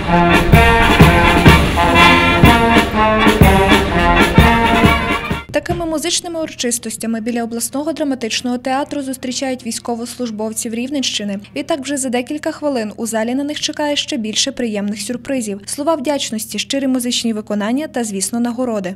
Такими музичними урочистостями біля обласного драматичного театру зустрічають військовослужбовців Рівненщини. Відтак вже за декілька хвилин у залі на них чекає ще більше приємних сюрпризів. Слова вдячності, щирі музичні виконання та, звісно, нагороди.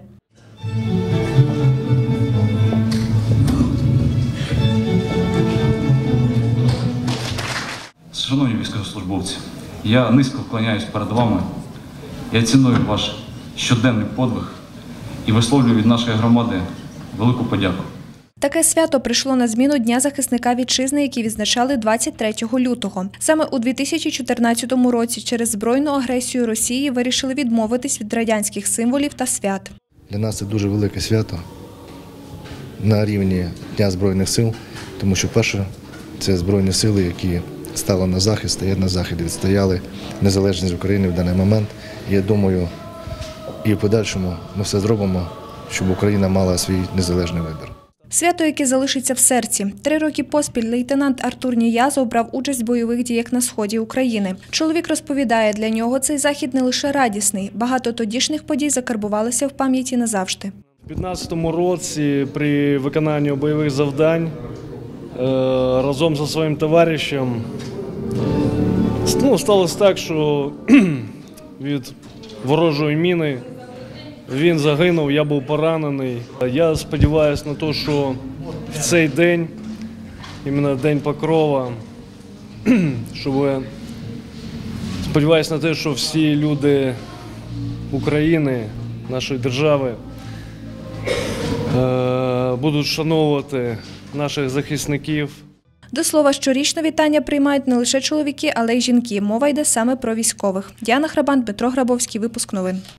Шановні військовослужбовці, я низько вклоняюсь перед вами. Я ціную ваш щоденний подвиг і висловлюю від нашої громади велику подяку. Таке свято прийшло на зміну Дня захисника вітчизни, який відзначали 23 лютого. Саме у 2014 році через збройну агресію Росії вирішили відмовитись від радянських символів та свят. Для нас це дуже велике свято на рівні Дня Збройних сил, тому що перше – це Збройні сили, які стали на захист, стоять на захист, відстояли незалежність України в даний момент. І я думаю, і в подальшому ми все зробимо, щоб Україна мала свій незалежний вибір. Свято, яке залишиться в серці. 3 роки поспіль лейтенант Артур Ніязов брав участь в бойових діях на сході України. Чоловік розповідає, для нього цей захід не лише радісний. Багато тодішніх подій закарбувалися в пам'яті назавжди. У 2015 році при виконанні бойових завдань разом зі своїм товаришем сталося так, що від ворожої міни він загинув, я був поранений. Я сподіваюся на те, що в цей день, іменно День Покрова, сподіваюся на те, що всі люди України, нашої держави, будуть вшановувати наших захисників. До слова, щорічно вітання приймають не лише чоловіки, але й жінки. Мова йде саме про військових. Діана Храбан, Дмитро Грабовський. Випуск новин.